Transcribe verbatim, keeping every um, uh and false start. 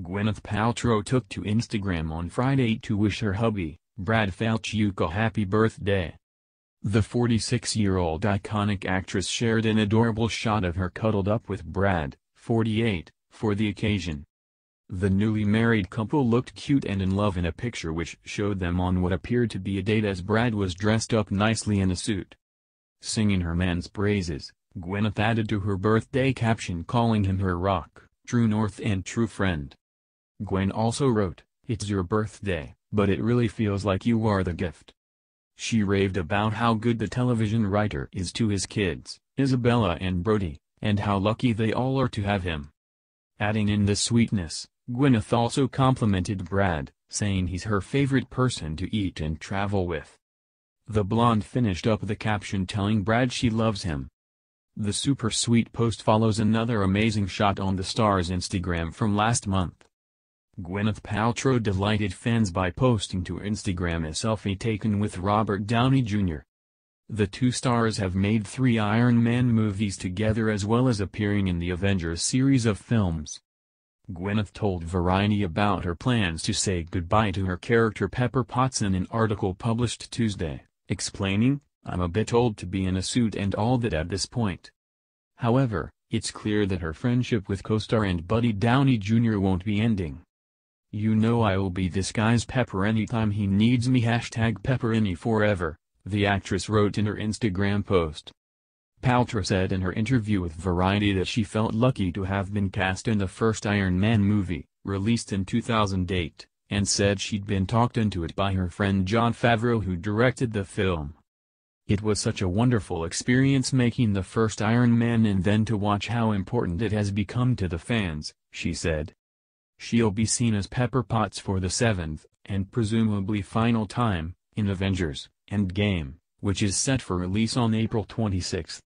Gwyneth Paltrow took to Instagram on Friday to wish her hubby, Brad Falchuk, a happy birthday. The forty-six-year-old iconic actress shared an adorable shot of her cuddled up with Brad, forty-eight, for the occasion. The newly married couple looked cute and in love in a picture which showed them on what appeared to be a date as Brad was dressed up nicely in a suit. Singing her man's praises, Gwyneth added to her birthday caption calling him her rock, true north and true friend. Gwen also wrote, "It's your birthday, but it really feels like you are the gift." She raved about how good the television writer is to his kids, Isabella and Brody, and how lucky they all are to have him. Adding in the sweetness, Gwyneth also complimented Brad, saying he's her favorite person to eat and travel with. The blonde finished up the caption telling Brad she loves him. The super sweet post follows another amazing shot on the star's Instagram from last month. Gwyneth Paltrow delighted fans by posting to Instagram a selfie taken with Robert Downey Junior The two stars have made three Iron Man movies together as well as appearing in the Avengers series of films. Gwyneth told Variety about her plans to say goodbye to her character Pepper Potts in an article published Tuesday, explaining, "I'm a bit old to be in a suit and all that at this point." However, it's clear that her friendship with co-star and buddy Downey Junior won't be ending. "You know I will be this guy's Pepper anytime he needs me hashtag Pepperini forever, the actress wrote in her Instagram post. Paltrow said in her interview with Variety that she felt lucky to have been cast in the first Iron Man movie, released in two thousand eight, and said she'd been talked into it by her friend Jon Favreau who directed the film. "It was such a wonderful experience making the first Iron Man and then to watch how important it has become to the fans," she said. She'll be seen as Pepper Potts for the seventh, and presumably final time, in Avengers: Endgame, which is set for release on April twenty-sixth.